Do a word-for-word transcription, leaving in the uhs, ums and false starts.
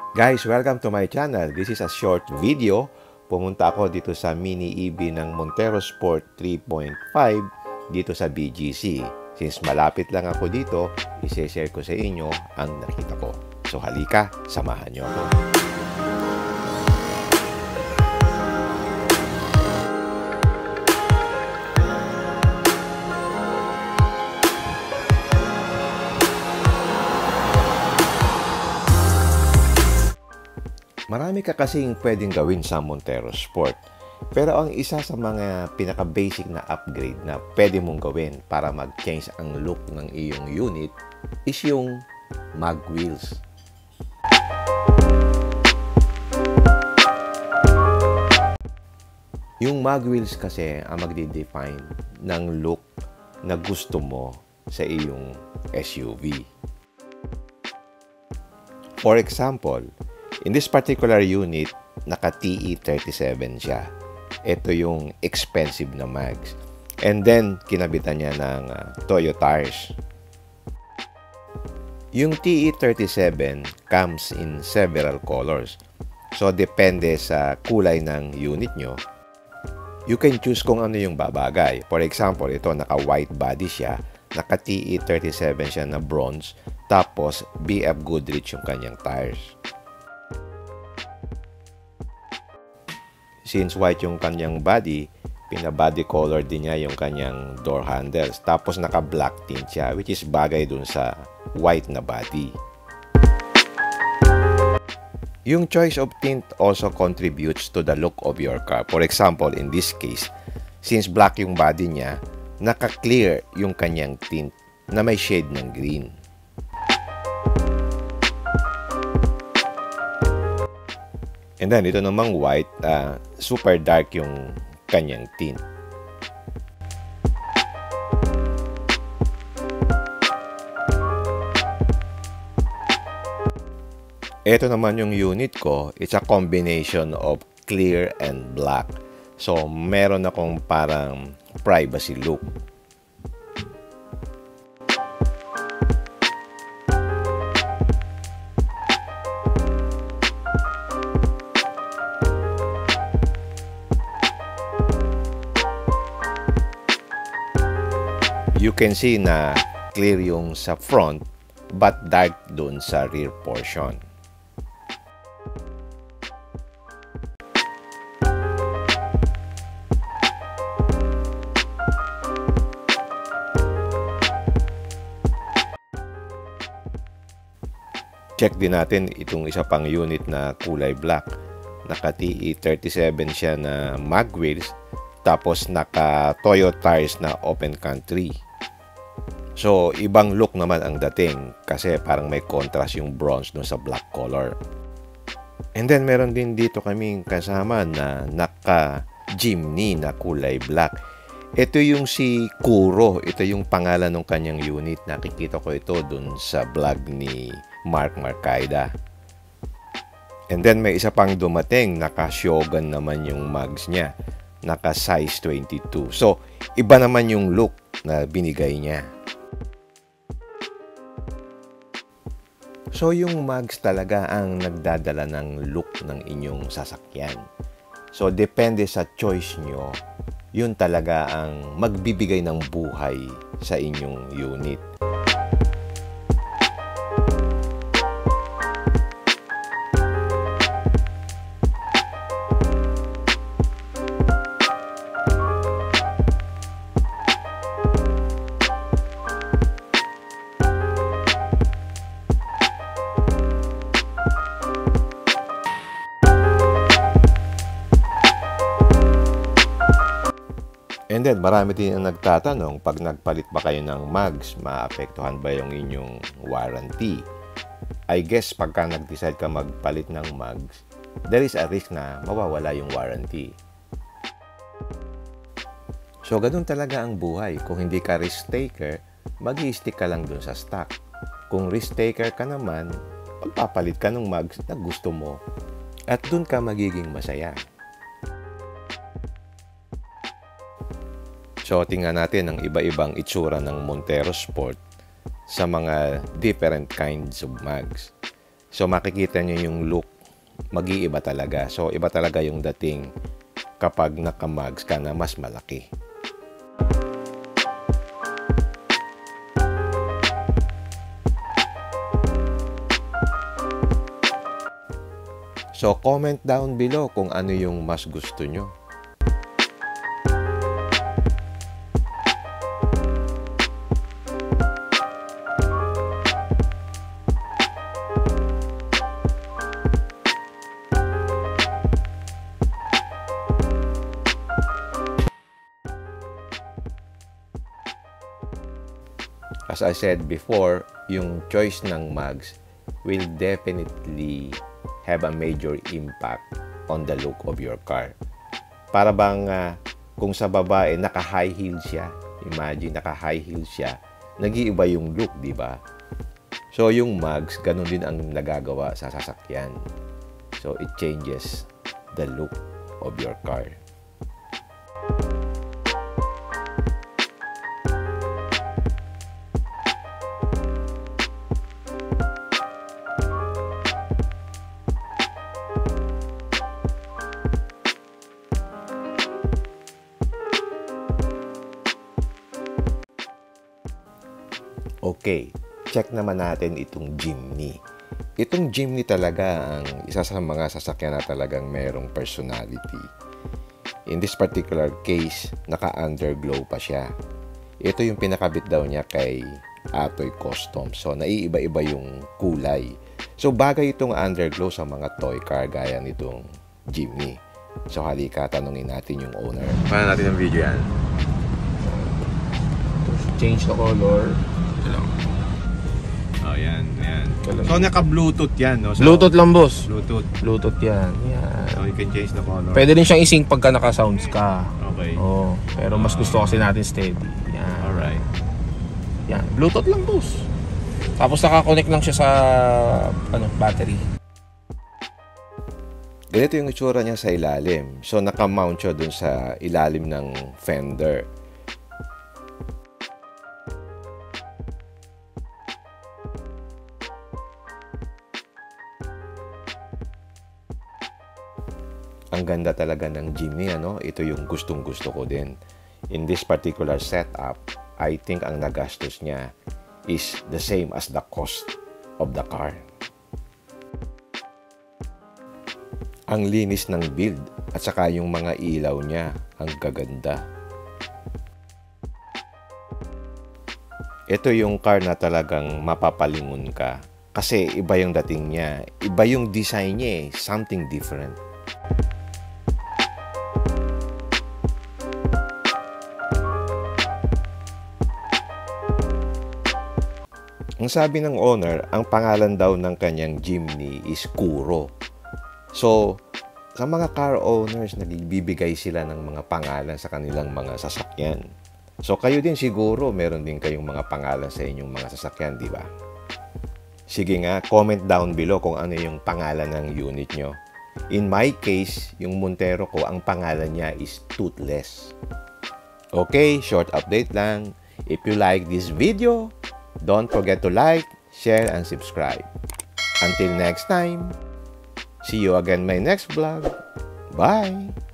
Guys, welcome to my channel. This is a short video. Pumunta ako dito sa mini E V ng Montero Sport three point five dito sa B G C. Since malapit lang ako dito, isi-share ko sa inyo ang nakita ko. So halika, samahan niyo ako. Marami ka kasing pwedeng gawin sa Montero Sport. Pero ang isa sa mga pinaka-basic na upgrade na pwede mong gawin para mag-change ang look ng iyong unit is yung mag wheels. Yung mag wheels kasi ang magde-define ng look na gusto mo sa iyong S U V. For example, in this particular unit, naka T E thirty-seven siya. Ito yung expensive na mags. And then, kinabitan niya ng uh, Toyo tires. Yung T E thirty-seven comes in several colors. So, depende sa kulay ng unit nyo, you can choose kung ano yung babagay. For example, ito, naka-white body siya. Naka T E thirty-seven siya na bronze. Tapos, B F Goodrich yung kanyang tires. Since white yung kanyang body, pina-body color din niya yung kanyang door handles. Tapos naka-black tint siya, which is bagay dun sa white na body. Yung choice of tint also contributes to the look of your car. For example, in this case, since black yung body niya, naka-clear yung kanyang tint na may shade ng green. And then, ito namang white, uh, super dark yung kanyang tint. Ito naman yung unit ko, it's a combination of clear and black. So, meron akong parang privacy look. You can see na clear yung sa front but dark dun sa rear portion. Check din natin itong isa pang unit na kulay black. Naka T E thirty-seven siya na mag wheels, tapos naka Toyo tires na open country. So, ibang look naman ang dating kasi parang may contrast yung bronze no sa black color. And then, meron din dito kaming kasama na naka-Jimny na kulay black. Ito yung si Kuro. Ito yung pangalan ng kanyang unit. Nakikita ko ito dun sa vlog ni Mark Marcaida. And then, may isa pang dumating. Naka-Shogun naman yung mags niya. Naka-size twenty-two. So, iba naman yung look na binigay niya. So, yung mags talaga ang nagdadala ng look ng inyong sasakyan. So, depende sa choice nyo, yun talaga ang magbibigay ng buhay sa inyong unit. And then, marami din ang nagtatanong, pag nagpalit ba kayo ng mags, maapektuhan ba yung inyong warranty? I guess, pagka nag-decide ka magpalit ng mags, there is a risk na mawawala yung warranty. So, ganun talaga ang buhay. Kung hindi ka risk taker, mag-i-stick ka lang dun sa stock. Kung risk taker ka naman, magpapalit ka ng mags na gusto mo. At dun ka magiging masaya. So, tingnan natin ang iba-ibang itsura ng Montero Sport sa mga different kinds of mags. So makikita nyo yung look, mag-iiba talaga. So iba talaga yung dating kapag naka-mugs ka na mas malaki. So comment down below kung ano yung mas gusto nyo. As I said before, yung choice ng mugs will definitely have a major impact on the look of your car. Para bang uh, kung sa babae naka-high heel siya, imagine naka-high heel siya, nag-iiba yung look, di ba? So yung mugs, ganun din ang nagagawa sa sasakyan. So it changes the look of your car. Okay, check naman natin itong Jimny. Itong Jimny talaga ang isa sa mga sasakyan na talagang merong personality. In this particular case, naka-underglow pa siya. Ito yung pinakabit daw niya kay Atoy Custom. So, naiiba-iba yung kulay. So, bagay itong underglow sa mga toy car gaya nitong Jimny. So, halika, tanungin natin yung owner. Paano natin ang video yan? Change the color. Oh, yan, yan. So, naka-Bluetooth yan, no? So, Bluetooth lang, boss. Bluetooth. Bluetooth yan. Yan. So, you can change the color. Pwede rin siyang i-sync pagka naka-sounds ka. Okay. Oh, pero mas gusto kasi natin steady. Yan. Alright. Yan. Bluetooth lang, boss. Tapos naka-connect lang siya sa ano, battery. Ganito yung itsura niya sa ilalim. So, naka-mount siya dun sa ilalim ng fender. Ang ganda talaga ng Jimny, ano? Ito yung gustong-gusto ko din. In this particular setup, I think ang nagastos niya is the same as the cost of the car. Ang linis ng build at saka yung mga ilaw niya, ang gaganda. Ito yung car na talagang mapapalingon ka kasi iba yung dating niya, iba yung design niya eh, something different. Ang sabi ng owner, ang pangalan daw ng kanyang Jimny is Kuro. So, sa mga car owners, nagbibigay sila ng mga pangalan sa kanilang mga sasakyan. So, kayo din siguro, meron din kayong mga pangalan sa inyong mga sasakyan, di ba? Sige nga, comment down below kung ano yung pangalan ng unit nyo. In my case, yung Montero ko, ang pangalan niya is Toothless. Okay, short update lang. If you like this video, don't forget to like, share, and subscribe. Until next time, see you again in my next vlog. Bye!